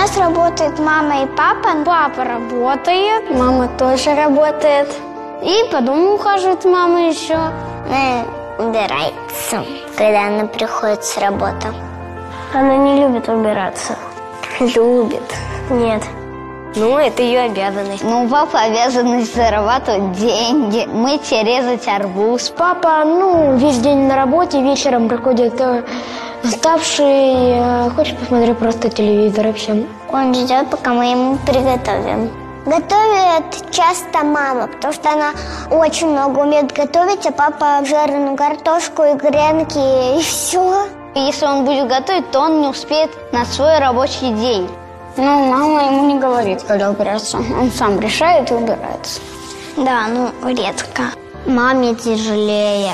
нас работает мама и папа. Папа работает, мама тоже работает. И по дому ухаживает мама еще. Убирается, когда она приходит с работы. Она не любит убираться. Любит. Нет. Ну, это ее обязанность. Ну, у папы обязанность зарабатывать деньги, мыть и резать арбуз. Папа, весь день на работе, вечером приходит уставший, хочет посмотреть просто телевизор и все. Он ждет, пока мы ему приготовим. Готовит часто мама, потому что она очень много умеет готовить, а папа жареную картошку и гренки, и все. Если он будет готовить, то он не успеет на свой рабочий день. Мама ему не говорит, когда убираться. Он сам решает и убирается. Да, редко. Маме тяжелее.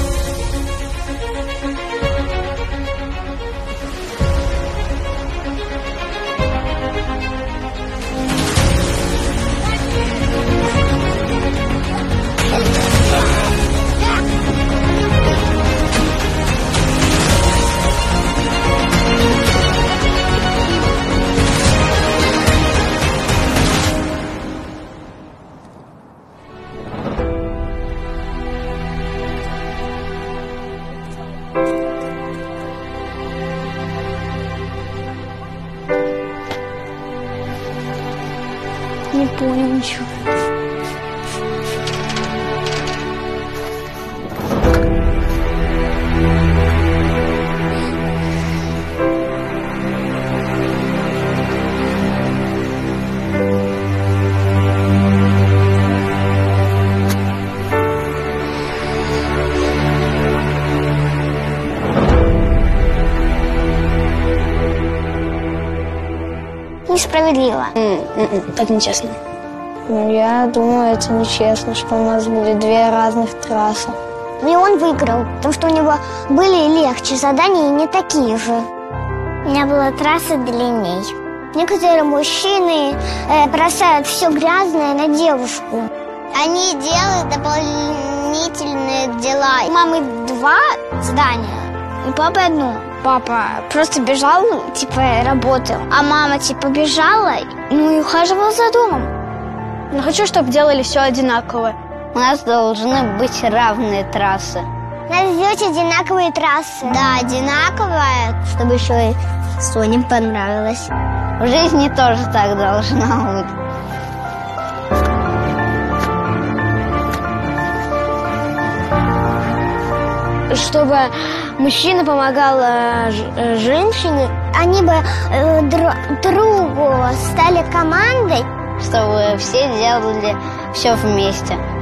Не понял ничего. Несправедливо. Так нечестно. Я думаю, это нечестно, что у нас будет две разных трассы. И он выиграл, потому что у него были легче задания и не такие же. У меня была трасса длинней. Некоторые мужчины бросают все грязное на девушку. Они делают дополнительные дела. У мамы 2 задания, у папы 1. Папа просто бежал, работал. А мама, бежала, и ухаживала за домом. Но хочу, чтобы делали все одинаково. У нас должны быть равные трассы. Надо сделать одинаковые трассы. Да, одинаковые, чтобы еще и Соне понравилось. В жизни тоже так должно быть. Чтобы мужчина помогал женщине, они бы другу стали командой, чтобы все делали все вместе.